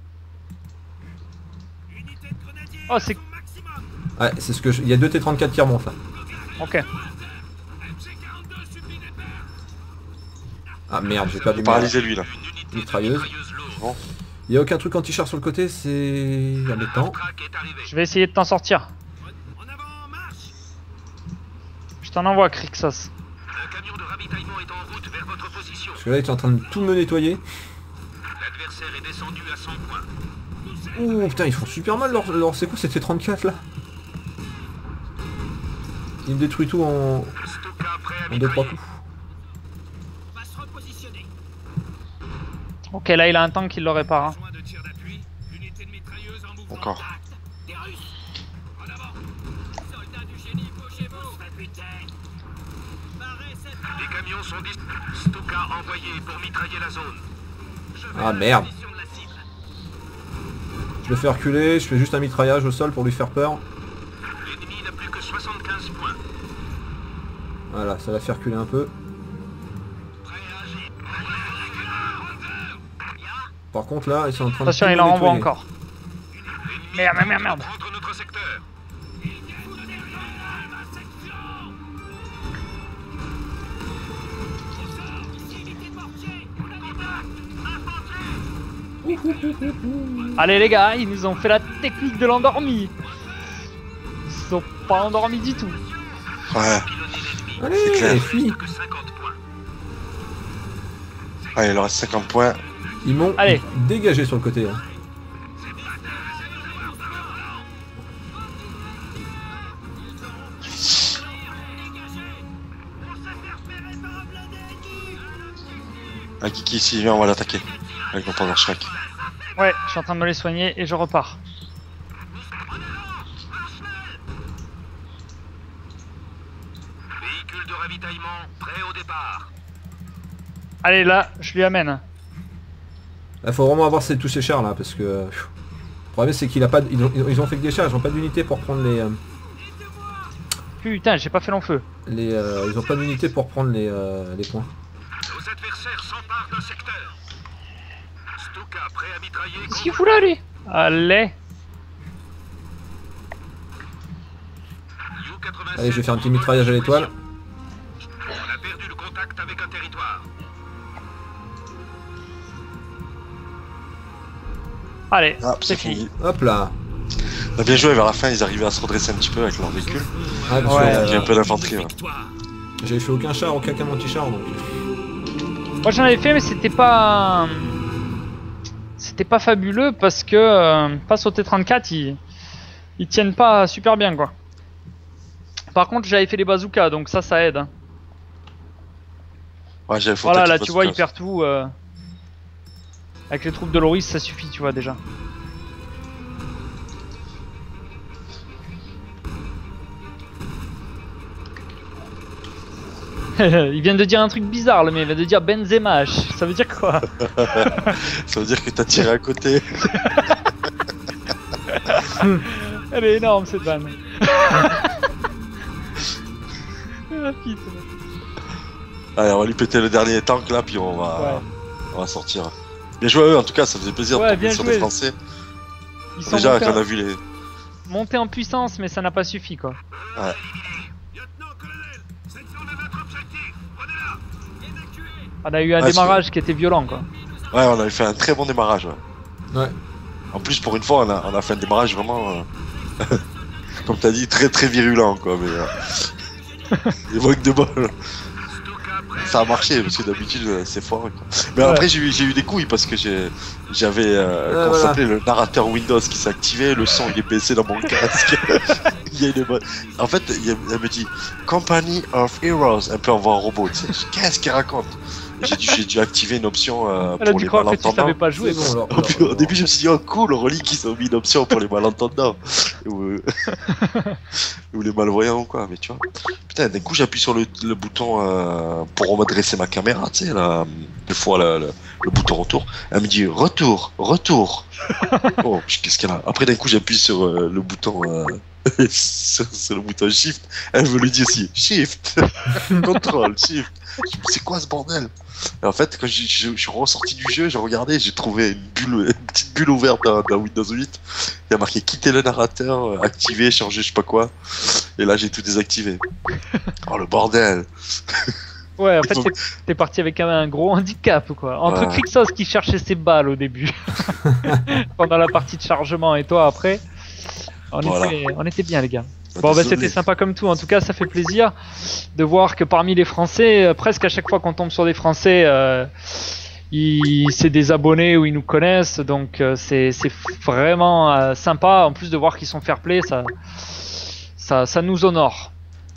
Speaker 4: Unité de grenadier.
Speaker 3: Oh, c'est...
Speaker 4: Maximum.
Speaker 2: Ouais, c'est ce que je... Il y a deux T trente-quatre qui remontent là.
Speaker 3: Ok.
Speaker 4: M G quarante-deux supplie des pertes.
Speaker 2: Ah merde, j'ai perdu ma
Speaker 1: Paralysez lui là.
Speaker 4: Une unité
Speaker 2: mitrailleuse.
Speaker 4: de mitrailleuse lourde.
Speaker 1: Bon.
Speaker 2: Il y a aucun truc anti-char sur le côté, c'est embêtant.
Speaker 4: Track est arrivé.
Speaker 3: Je vais essayer de t'en sortir.
Speaker 4: En avant, marche.
Speaker 3: Je t'en envoie, Crixos.
Speaker 4: Un camion de ravitaillement est en route vers votre position.
Speaker 2: Parce que là, ils sont en train de tout me nettoyer.
Speaker 4: L'adversaire est descendu à cent points.
Speaker 2: Ouh putain, ils font super mal leur... leur... C'est quoi cet T trente-quatre là? Il me détruit tout en...
Speaker 4: Stuka prêt à
Speaker 2: en deux trois
Speaker 4: mitrailler.
Speaker 2: coups.
Speaker 4: On va se repositionner.
Speaker 3: Ok, là, il a un tank qui le répare. Hein.
Speaker 4: Besoin de tir d'appui. Unité de mitrailleuse en mouvement.
Speaker 1: Encore.
Speaker 4: Contact. Des Russes. En avant. Soldats du génie, bougez-vous. Putain. Barrez cette arme. Les camions sont dis... Stuka envoyé pour mitrailler la zone. Je vais
Speaker 2: Ah,
Speaker 4: à la
Speaker 2: merde.
Speaker 4: position de la cible.
Speaker 2: Je le fais reculer, je fais juste un mitraillage au sol pour lui faire peur.
Speaker 4: L'ennemi n'a plus que soixante-quinze points.
Speaker 2: Voilà, ça va faire reculer un peu.
Speaker 4: Prêt à agir.
Speaker 2: Par contre là, ils sont en train
Speaker 3: Attention,
Speaker 2: de
Speaker 3: il
Speaker 2: tout
Speaker 3: en
Speaker 2: me
Speaker 3: renvoie
Speaker 2: nettoyer.
Speaker 3: encore. Merde, merde, merde, merde.
Speaker 4: Prendre notre secteur.
Speaker 3: Allez les gars, ils nous ont fait la technique de l'endormi. Ils sont pas endormis du tout.
Speaker 1: Ouais. C'est
Speaker 2: Allez,
Speaker 1: clair.
Speaker 2: fuis.
Speaker 4: Que cinquante points.
Speaker 1: Allez, il leur reste cinquante points.
Speaker 2: Ils m'ont
Speaker 3: Allez.
Speaker 2: dégagé sur le côté. Hein.
Speaker 1: Ah, Kiki, ici, viens, on va l'attaquer. Avec mon pendant Shrek.
Speaker 3: Ouais, je suis en train de me les soigner et je repars.
Speaker 4: Véhicule de ravitaillement prêt au départ.
Speaker 3: Allez, là, je lui amène.
Speaker 2: Il faut vraiment avoir ces, tous ces chars là parce que euh, pfiou. Le problème c'est qu'il a pas, ils ont, ils ont fait que des chars, ils ont pas d'unité pour prendre les, euh,
Speaker 3: Putain, j'ai pas fait long feu.
Speaker 2: les euh, ils ont pas d'unité pour prendre les, euh, les points.
Speaker 4: Nos adversaires s'emparent d'un secteur. Stuka prêt à mitrailler.
Speaker 3: Qu'est-ce qu'il fout là, lui? Allez.
Speaker 4: U quatre-vingt-sept
Speaker 2: Allez, je vais faire un petit mitraillage à l'étoile.
Speaker 4: On a perdu le contact avec un territoire.
Speaker 3: Allez,
Speaker 1: Ah,
Speaker 3: c'est
Speaker 1: c'est
Speaker 3: fini.
Speaker 1: fini.
Speaker 2: Hop là.
Speaker 1: On a bien joué vers la fin, ils arrivaient à se redresser un petit peu avec leur véhicule.
Speaker 2: Ah, parce
Speaker 3: Ouais.
Speaker 2: que,
Speaker 1: Il y a
Speaker 2: euh,
Speaker 1: un peu d'infanterie. Ouais.
Speaker 4: Victoire.
Speaker 2: j'avais fait aucun char, aucun canon anti-char donc.
Speaker 3: Moi j'en avais fait, mais c'était pas. C'était pas fabuleux parce que euh, face au T trente-quatre, ils... ils tiennent pas super bien quoi. Par contre, j'avais fait les bazookas donc ça, ça aide. hein.
Speaker 1: Ouais, j'avais fait
Speaker 3: Voilà,
Speaker 1: attaquer
Speaker 3: là
Speaker 1: le
Speaker 3: tu vois, il
Speaker 1: bazooka.
Speaker 3: perd tout. euh, Avec les troupes de Loris, ça suffit, tu vois déjà. Il vient de dire un truc bizarre, le mec, il vient de dire Benzema. Ça veut dire quoi?
Speaker 1: Ça veut dire que t'as tiré à côté.
Speaker 3: Elle est énorme cette vanne. Ah, putain.
Speaker 1: Allez, on va lui péter le dernier tank là, puis on va,
Speaker 3: Ouais.
Speaker 1: on va sortir. Bien joué à eux, en tout cas, ça faisait plaisir
Speaker 3: Ouais,
Speaker 1: de tomber
Speaker 3: bien
Speaker 1: sur
Speaker 3: joué.
Speaker 1: des Français.
Speaker 3: Ils sont
Speaker 1: Déjà,
Speaker 3: montés,
Speaker 1: quand on
Speaker 3: en...
Speaker 1: a vu les.
Speaker 3: montés en puissance, mais ça n'a pas suffi quoi.
Speaker 4: Lieutenant-colonel, cette zone est notre objectif. Prenez-la. Évacuez.
Speaker 3: On a eu un
Speaker 1: Ah,
Speaker 3: démarrage qui était violent quoi.
Speaker 1: Ouais, on avait fait un très bon démarrage. Ouais.
Speaker 2: Ouais.
Speaker 1: En plus, pour une fois, on a, on a fait un démarrage vraiment. euh, Comme t'as dit, très très virulent quoi. Mais. Euh... Il manque de bol.
Speaker 4: Stuka prêt.
Speaker 1: Ça a marché parce que d'habitude euh, c'est fort. Quoi. Mais
Speaker 3: Ouais.
Speaker 1: après j'ai eu, j'ai eu des couilles parce que j'ai, j'avais euh,
Speaker 2: Ouais,
Speaker 1: comment
Speaker 2: voilà.
Speaker 1: ça s'appelait, le narrateur Windows qui s'est activé, le son il est baissé dans mon casque. Il y a une bonne- En fait, il y a- elle me dit Company of Heroes, un peu en voix robot. Tu sais, qu'est-ce qu'il raconte? J'ai dû, j'ai dû activer une option euh,
Speaker 3: Elle a
Speaker 1: pour
Speaker 3: dû
Speaker 1: les
Speaker 3: croire que tu
Speaker 1: malentendants.
Speaker 3: savais pas jouer
Speaker 2: C'est
Speaker 3: quoi.
Speaker 2: bon, alors,
Speaker 1: Au,
Speaker 2: alors,
Speaker 1: au début, je me suis dit, oh cool, Rolly, qu'ils ont mis une option pour les malentendants ou, euh, ou les malvoyants ou quoi. Mais tu vois, putain, d'un coup, j'appuie sur le, le bouton euh, pour redresser ma caméra, tu sais, là, deux fois le, le, le bouton retour. Elle me dit retour, retour. Oh, qu'est-ce qu'elle a? Après, d'un coup, j'appuie sur euh, le bouton. Euh, sur, sur le bouton shift. Elle me le dit aussi shift, contrôle, shift. Je me dis, c'est quoi ce bordel? Et en fait, quand je, je- je suis ressorti du jeu, j'ai regardé, j'ai trouvé une bulle, une petite bulle ouverte dans, dans Windows huit. Il y a marqué quitter le narrateur, euh, activer, changer, je sais pas quoi. Et là, j'ai tout désactivé. Oh le bordel!
Speaker 3: Ouais, en fait,
Speaker 1: Faut-
Speaker 3: t'es- t'es parti avec un, un gros handicap quoi. Entre
Speaker 1: Ouais.
Speaker 3: Crixos qui cherchait ses balles au début, pendant la partie de chargement, et toi après, on,
Speaker 1: Voilà.
Speaker 3: était, on était bien les gars.
Speaker 1: Bah,
Speaker 3: Bon, bah
Speaker 1: désolé.
Speaker 3: c'était sympa comme tout. En tout cas, ça fait plaisir de voir que parmi les Français, euh, presque à chaque fois qu'on tombe sur des Français, euh, ils... c'est des abonnés ou ils nous connaissent. Donc euh, c'est c'est vraiment euh, sympa. En plus de voir qu'ils sont fair play, ça, ça, ça nous honore.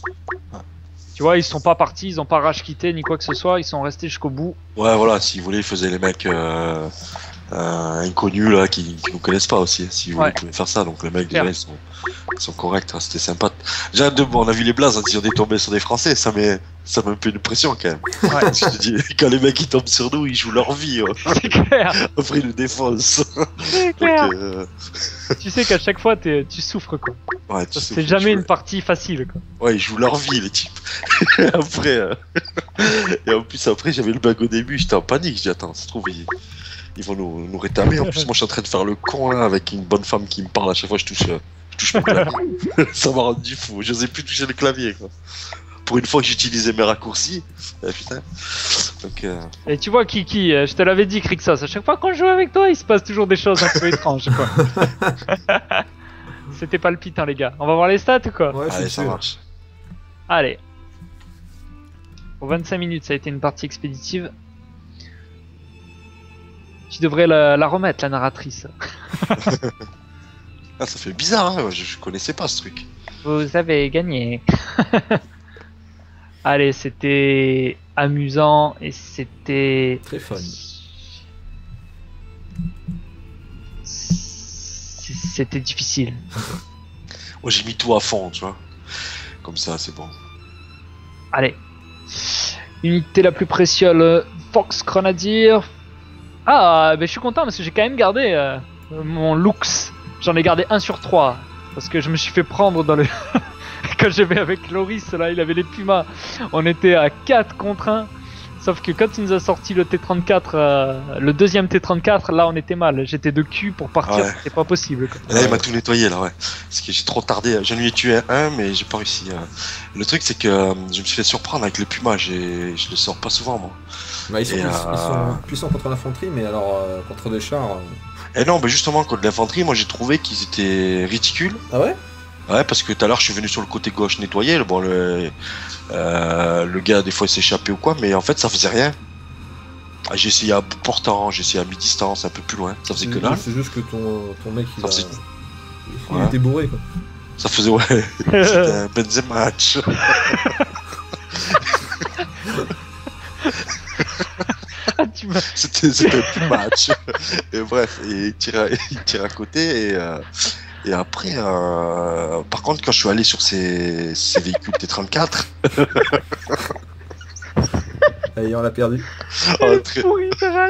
Speaker 3: Tu vois, ils sont pas partis, ils ont pas rage quitté ni quoi que ce soit. Ils sont restés jusqu'au bout.
Speaker 1: Ouais, voilà, s'ils voulaient, ils faisaient les mecs euh, euh, inconnus là qui, qui nous connaissent pas aussi. S'ils voulaient,
Speaker 3: Ouais.
Speaker 1: ils pouvaient faire ça. Donc les mecs,
Speaker 3: Clair.
Speaker 1: déjà, ils sont, ils sont corrects, hein, c'était sympa. Déjà, de, bon, on a vu les blazes, hein, si on est tombé sur des Français, ça met, ça met un peu une pression quand même.
Speaker 3: Ouais.
Speaker 1: Parce que je te dis, quand les mecs ils tombent sur nous, ils jouent leur vie. hein.
Speaker 3: C'est clair,
Speaker 1: Après, ils nous défoncent.
Speaker 3: c'est
Speaker 1: Donc,
Speaker 3: clair.
Speaker 1: euh,
Speaker 3: Tu sais qu'à chaque fois, t'es- tu souffres quoi.
Speaker 1: ouais, tu sais,
Speaker 3: C'est
Speaker 1: ils
Speaker 3: jamais
Speaker 1: jouent-
Speaker 3: une partie facile quoi.
Speaker 1: Ouais, ils jouent leur vie, les types. Après, euh, et en plus, après, j'avais le bug au début, j'étais en panique. Je dis, attends, ça se trouve, ils, ils vont nous, nous rétamer. En plus, moi, je suis en train de faire le con là, avec une bonne femme qui me parle à chaque fois que je touche, euh, je touche mon clavier. Ça m'a rendu fou. Je n'osais plus toucher le clavier, quoi. Pour une fois que j'utilisais mes raccourcis, euh, putain. Donc, euh,
Speaker 3: Et tu vois Kiki, euh, je te l'avais dit Crixos, à chaque fois qu'on joue avec toi, il se passe toujours des choses un peu étranges quoi. C'était palpitant les gars. On va voir les stats ou quoi?
Speaker 2: Ouais, je
Speaker 1: allez,
Speaker 2: suis
Speaker 1: ça
Speaker 2: dessus.
Speaker 1: marche.
Speaker 3: Allez. Pour vingt-cinq minutes, ça a été une partie expéditive. Tu devrais la, la remettre, la narratrice.
Speaker 1: Ah, ça fait bizarre, hein. je, je connaissais pas ce truc.
Speaker 3: Vous avez gagné. Allez, c'était amusant et c'était...
Speaker 2: Très fun.
Speaker 3: c'est- c'était difficile.
Speaker 1: Moi, j'ai mis tout à fond, tu vois. Comme ça, c'est bon.
Speaker 3: Allez. Unité la plus précieuse, Fox Grenadier. Ah, ben je suis content parce que j'ai quand même gardé euh, mon Lux. J'en ai gardé un sur trois. Parce que je me suis fait prendre dans le... Quand j'avais avec Loris, là, il avait les Pumas. On était à quatre contre un. Sauf que quand il nous a sorti le T trente-quatre, euh, le deuxième T trente-quatre, là on était mal. J'étais de cul pour partir,
Speaker 1: Ouais.
Speaker 3: c'était pas possible. Quoi.
Speaker 1: Et là, il m'a tout nettoyé, là, ouais. Parce que j'ai trop tardé. J'en ai tué un, mais j'ai pas réussi. euh. Le truc, c'est que euh, je me suis fait surprendre avec le Puma. J'ai... Je le sors pas souvent, moi.
Speaker 2: Bah, ils, sont,
Speaker 1: Et,
Speaker 2: ils,
Speaker 1: euh,
Speaker 2: ils sont puissants contre l'infanterie, mais alors euh, contre des chars. euh,
Speaker 1: Et non, mais justement, contre l'infanterie, moi, j'ai trouvé qu'ils étaient ridicules.
Speaker 2: Ah ouais?
Speaker 1: Ouais, parce que tout à l'heure, je suis venu sur le côté gauche nettoyer. Bon, le, euh, le gars, des fois, il s'échappait ou quoi, mais en fait, ça faisait rien. Ah, j'ai essayé à bout portant, j'ai essayé à mi-distance, un peu plus loin. Ça faisait que là.
Speaker 2: C'est juste que ton, ton mec il,
Speaker 1: Ça
Speaker 2: a...
Speaker 1: faisait-
Speaker 2: il
Speaker 1: Ouais.
Speaker 2: était bourré quoi.
Speaker 1: Ça faisait, ouais. C'était un Benzema match.
Speaker 3: Ah, tu m'as-
Speaker 1: C'était c'était un petit match. Et bref, et il tire à, il tire à côté. Et, euh, et après, euh, par contre, quand je suis allé sur ces, ces véhicules T trente-quatre,
Speaker 2: Allez, on l'a perdu.
Speaker 1: oh, très-
Speaker 3: pourri, Taran.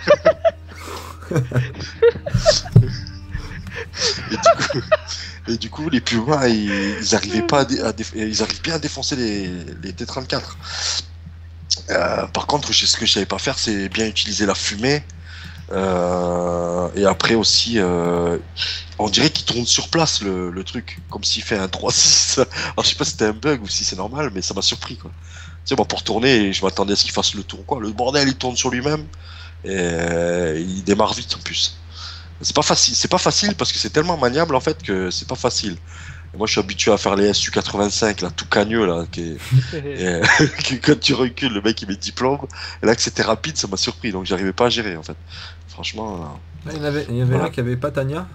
Speaker 1: et, du coup, et du coup, les Pumas, ils, ils arrivaient pas à, dé- à déf- ils arrivent bien à défoncer les, les T trente-quatre. Euh, par contre, je- ce que je savais pas faire, c'est bien utiliser la fumée. Euh, et après aussi, euh, on dirait qu'il tourne sur place le, le truc, comme s'il fait un trois six. Alors je sais pas si c'était un bug ou si c'est normal, mais ça m'a surpris quoi. Tu sais, moi pour tourner, je m'attendais à ce qu'il fasse le tour quoi. Le bordel, il tourne sur lui-même et euh, il démarre vite en plus. C'est pas facile, c'est pas facile parce que c'est tellement maniable en fait que c'est pas facile. Et moi je suis habitué à faire les S U quatre-vingt-cinq là, tout cagneux là, qui est... Et, euh, que quand tu recules, le mec il met diplôme. Et là que c'était rapide, ça m'a surpris. Donc j'arrivais pas à gérer en fait. Franchement,
Speaker 2: Ah, il y en avait, il y avait
Speaker 1: Voilà.
Speaker 2: un qui avait pas Tania.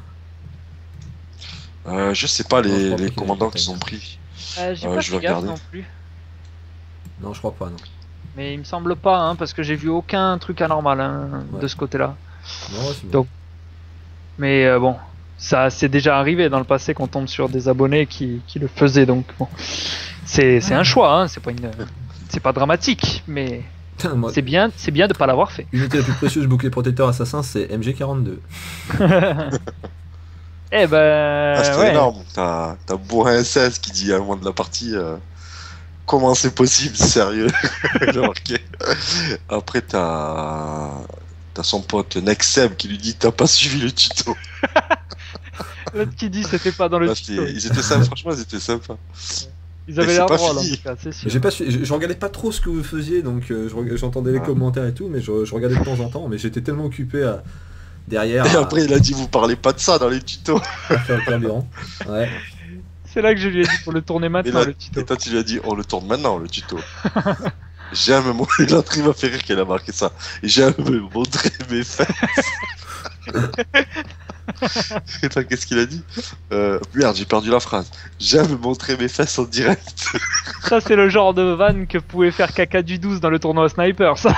Speaker 1: euh, je sais pas
Speaker 2: Non, je
Speaker 1: les,
Speaker 2: crois pas
Speaker 1: les
Speaker 2: qu'il
Speaker 1: commandants
Speaker 2: avait
Speaker 1: qu'ils ont pris.
Speaker 3: Euh, J'ai
Speaker 1: Euh,
Speaker 3: pas
Speaker 1: je
Speaker 3: fait
Speaker 1: vais
Speaker 3: gaffe
Speaker 1: regarder.
Speaker 3: non plus.
Speaker 2: Non, je crois pas, non.
Speaker 3: Mais il me semble pas, hein, parce que j'ai vu aucun truc anormal hein,
Speaker 2: Ouais.
Speaker 3: de ce côté-là.
Speaker 2: Non, ouais, c'est bon.
Speaker 3: Donc, Mais euh, bon, ça c'est déjà arrivé dans le passé qu'on tombe sur des abonnés qui, qui le faisaient, donc bon. C'est c'est un choix, hein, c'est pas une, c'est pas dramatique, mais
Speaker 2: Putain, moi,
Speaker 3: c'est bien, c'est bien de pas l'avoir fait.
Speaker 2: l'unité la plus précieuse bouclier protecteur assassin, c'est M G quarante-deux.
Speaker 3: Eh ben,
Speaker 1: Ah, c'était
Speaker 3: ouais.
Speaker 1: énorme. T'as t'as Bourrin seize qui dit à un moment de la partie euh, comment c'est possible, sérieux. J'ai remarqué. Après, t'as t'as son pote Nexem qui lui dit t'as pas suivi le tuto.
Speaker 3: L'autre qui dit c'était pas dans le
Speaker 1: Ah,
Speaker 3: tuto.
Speaker 1: c'était- ils étaient sympas, franchement, ils étaient sympas.
Speaker 3: Ils avaient
Speaker 1: c'est
Speaker 3: l'air
Speaker 1: pas
Speaker 3: drôles en
Speaker 1: fini.
Speaker 3: tout cas, c'est sûr.
Speaker 2: J'ai pas su- je, je regardais pas trop ce que vous faisiez, donc euh, je reg- j'entendais les
Speaker 1: Ah.
Speaker 2: commentaires et tout, mais je, je regardais de temps en temps, mais j'étais tellement occupé à, derrière
Speaker 1: Et
Speaker 2: à,
Speaker 1: après, il a dit vous parlez pas de ça dans les tutos.
Speaker 2: à faire le carburant. Ouais.
Speaker 3: C'est là que je lui ai dit pour le tourner
Speaker 1: Et,
Speaker 3: maintenant
Speaker 1: là,
Speaker 3: le tuto.
Speaker 1: et toi, tu lui as dit on le tourne maintenant, le tuto. J'aime mon... L'entrée m'a fait rire qu'elle a marqué ça. J'aime me montrer mes fesses. Et toi, qu'est-ce qu'il a dit euh, Merde, j'ai perdu la phrase. J'aime montrer mes fesses en direct.
Speaker 3: Ça c'est le genre de van que pouvait faire Caca du douze dans le tournoi sniper, ça.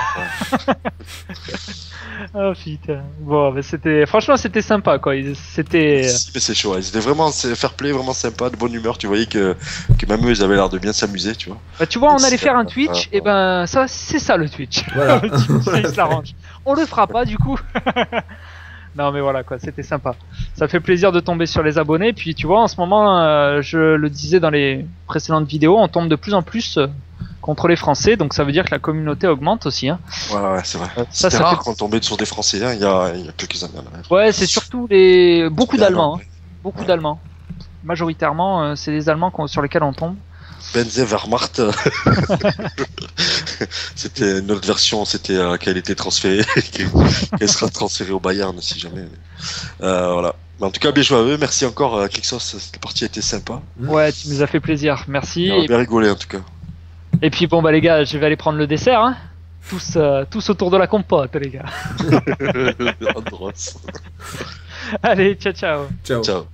Speaker 3: Oh putain. Bon, mais c'était, franchement c'était sympa quoi. Ils- C'était.
Speaker 1: Si, mais c'est chaud. Ils étaient vraiment c'est fair play, vraiment sympa, de bonne humeur. Tu voyais que, que même eux, ils avaient l'air de bien s'amuser, tu vois.
Speaker 3: Bah, tu vois, on
Speaker 1: C'est
Speaker 3: allait faire un
Speaker 1: sympa.
Speaker 3: Twitch,
Speaker 1: Ah,
Speaker 3: et ben ça c'est ça le Twitch.
Speaker 2: Voilà.
Speaker 3: Le Twitch, il se l'arrange. On le fera pas du coup. Non mais voilà quoi, c'était sympa. Ça fait plaisir de tomber sur les abonnés. Puis tu vois, en ce moment, euh, je le disais dans les précédentes vidéos, on tombe de plus en plus euh, contre les Français, donc ça veut dire que la communauté augmente aussi. Hein.
Speaker 1: Ouais, ouais, c'est vrai.
Speaker 3: Euh, ça,
Speaker 1: C'était
Speaker 3: ça
Speaker 1: rare
Speaker 3: fait-
Speaker 1: qu'on tombait sur des Français, hein, il y, a, il y a quelques années. Là.
Speaker 3: Ouais, c'est surtout les beaucoup
Speaker 1: C'était
Speaker 3: d'Allemands, hein.
Speaker 1: énorme.
Speaker 3: beaucoup
Speaker 1: Ouais.
Speaker 3: d'Allemands. Majoritairement, euh, c'est les Allemands qu'on- sur lesquels on tombe.
Speaker 1: Benze Wehrmacht, euh, c'était une autre version, c'était euh, qu'elle était transférée, qu'elle qu'elle sera transférée au Bayern si jamais. Euh, voilà. Mais en tout cas, bien joué à eux, merci encore euh, Kixos, cette partie a été sympa.
Speaker 3: Ouais, tu nous as fait plaisir, merci.
Speaker 1: On a
Speaker 3: Et,
Speaker 1: bien rigolé en tout cas.
Speaker 3: et puis bon bah les gars, je vais aller prendre le dessert. Hein. Tous, euh, tous autour de la compote, les gars.
Speaker 1: Andros.
Speaker 3: Allez, ciao ciao.
Speaker 2: Ciao.
Speaker 1: Ciao.